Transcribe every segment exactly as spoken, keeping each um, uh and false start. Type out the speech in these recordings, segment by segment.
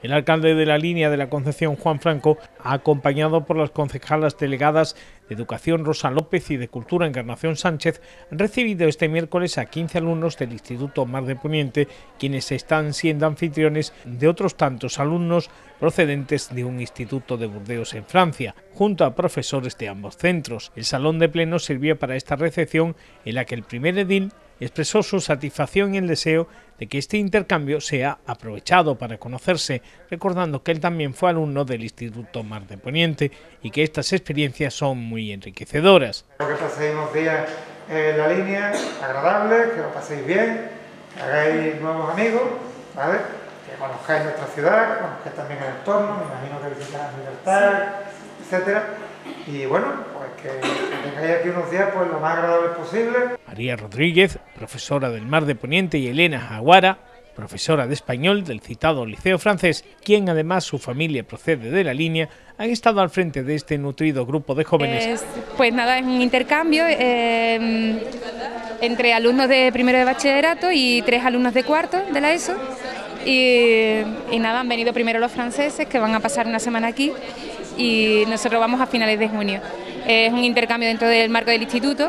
El alcalde de la línea de la Concepción, Juan Franco, acompañado por las concejalas delegadas de Educación Rosa López y de Cultura Encarnación Sánchez, han recibido este miércoles a quince alumnos del Instituto Mar de Poniente, quienes están siendo anfitriones de otros tantos alumnos procedentes de un instituto de Burdeos en Francia, junto a profesores de ambos centros. El salón de pleno sirvió para esta recepción en la que el primer edil expresó su satisfacción y el deseo de que este intercambio sea aprovechado para conocerse, recordando que él también fue alumno del Instituto Mar de Poniente y que estas experiencias son muy enriquecedoras. Espero que paséis unos días en la línea agradables, que lo paséis bien, que hagáis nuevos amigos, ¿vale? Que conozcáis nuestra ciudad, que conozcáis también el entorno, me imagino que visitáis Libertad, etcétera. Y bueno, pues que, que tengáis aquí unos días pues lo más agradables posible. María Rodríguez, profesora del Mar de Poniente, y Elena Jaguara, profesora de español del citado Liceo Francés, quien además su familia procede de la línea, han estado al frente de este nutrido grupo de jóvenes. Es, pues nada, es un intercambio eh, entre alumnos de primero de bachillerato y tres alumnos de cuarto de la ESO. Y, y nada, han venido primero los franceses, que van a pasar una semana aquí, y nosotros vamos a finales de junio. Es un intercambio dentro del marco del instituto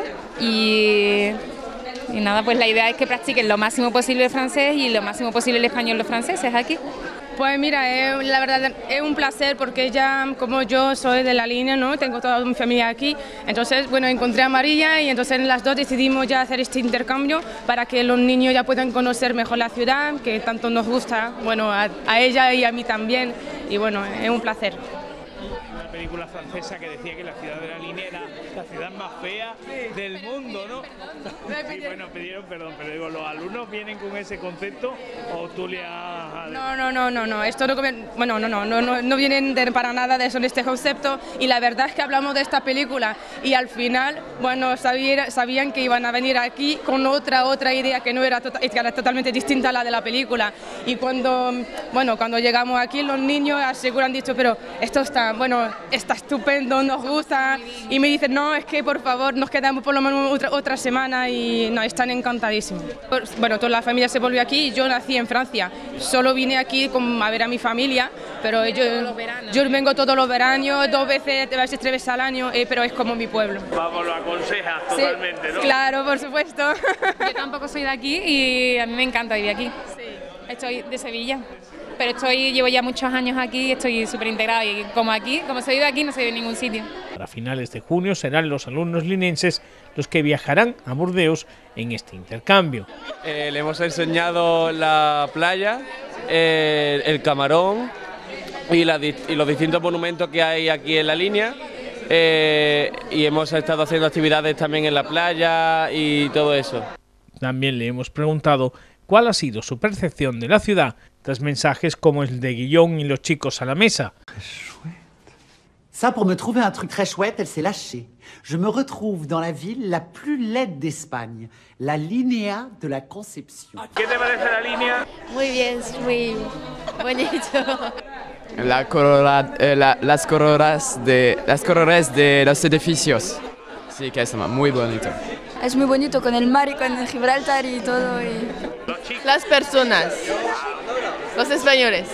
y, y nada, pues la idea es que practiquen lo máximo posible el francés y lo máximo posible el español los franceses aquí. Pues mira, eh, la verdad es un placer porque ya como yo soy de la línea, ¿no? Tengo toda mi familia aquí, entonces bueno, encontré a María y entonces las dos decidimos ya hacer este intercambio para que los niños ya puedan conocer mejor la ciudad, que tanto nos gusta, bueno, a, a ella y a mí también, y bueno, es un placer. Una película francesa que decía que la ciudad de la línea era la ciudad más fea sí. del mundo, ¿no? Y bueno, pidieron perdón, pero digo, ¿los alumnos vienen con ese concepto o tú le has...? No, no, no, no, no, esto no, bueno, no, no, no, no, no vienen de, para nada de eso, de este concepto, y la verdad es que hablamos de esta película y al final, bueno, sabía, sabían que iban a venir aquí con otra, otra idea que no era, to que era totalmente distinta a la de la película, y cuando, bueno, cuando llegamos aquí los niños aseguran, han dicho, pero esto está, bueno, está estupendo, nos gusta, y me dicen, no, es que por favor nos quedamos por lo menos otra, otra semana, y no, están encantadísimos. Bueno, toda la familia se volvió aquí y yo nací en Francia, solo vine aquí con, a ver a mi familia, pero yo, yo vengo todos los veranos, dos veces, a veces tres veces al año, eh, pero es como mi pueblo. Vamos, lo aconsejas totalmente, sí, ¿no? Claro, por supuesto. Yo tampoco soy de aquí y a mí me encanta vivir aquí. Sí. Estoy de Sevilla, pero estoy, llevo ya muchos años aquí y estoy súper integrada, y como aquí, como soy de aquí, no soy de ningún sitio. Para finales de junio serán los alumnos linenses los que viajarán a Burdeos en este intercambio. Eh, le hemos enseñado la playa, eh, el camarón y, la, y los distintos monumentos que hay aquí en la línea, eh, y hemos estado haciendo actividades también en la playa y todo eso. También le hemos preguntado cuál ha sido su percepción de la ciudad tras mensajes como el de Guillón y los chicos a la mesa. Ça, pour me trouver un truc très chouette, elle s'est lâchée. Je me retrouve dans la ville la plus laide d'Espagne, la Línea de la Concepción. ¿Qué te parece la línea? Muy bien, es muy bonito. La corona, eh, la, las coronas de las coronas de los edificios. Sí, que es muy bonito. Es muy bonito con el mar y con el Gibraltar y todo. Y... Las personas, los españoles.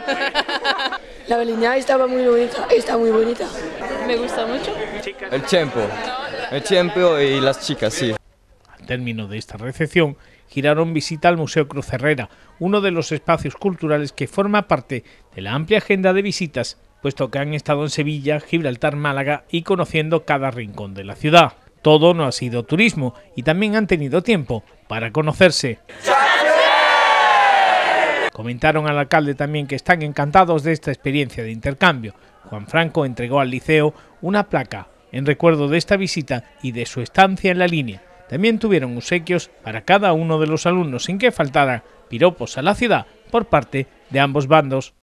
La línea estaba muy bonita, está muy bonita. Me gusta mucho. El tiempo, el tiempo y las chicas, sí. Al término de esta recepción, giraron visita al Museo Cruz Herrera, uno de los espacios culturales que forma parte de la amplia agenda de visitas, puesto que han estado en Sevilla, Gibraltar, Málaga y conociendo cada rincón de la ciudad. Todo no ha sido turismo y también han tenido tiempo para conocerse. Comentaron al alcalde también que están encantados de esta experiencia de intercambio. Juan Franco entregó al liceo una placa en recuerdo de esta visita y de su estancia en la línea. También tuvieron obsequios para cada uno de los alumnos, sin que faltara piropos a la ciudad por parte de ambos bandos.